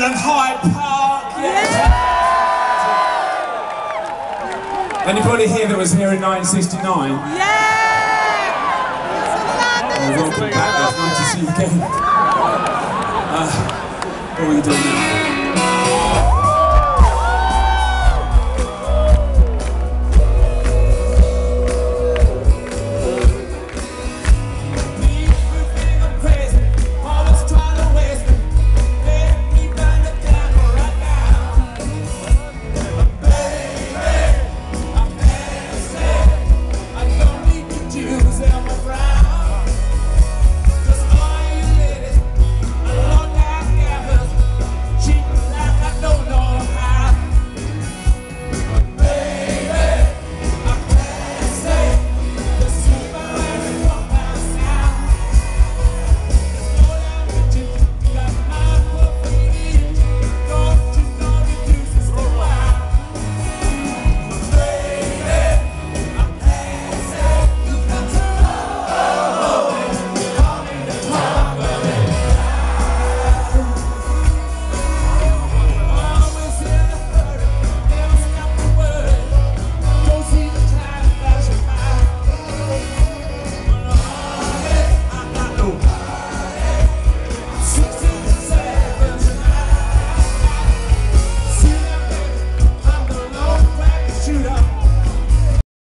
and Hyde Park. Yeah. Anybody here that was here in 1969? Yeah! Welcome back, it's nice to see you again. What are we doing now?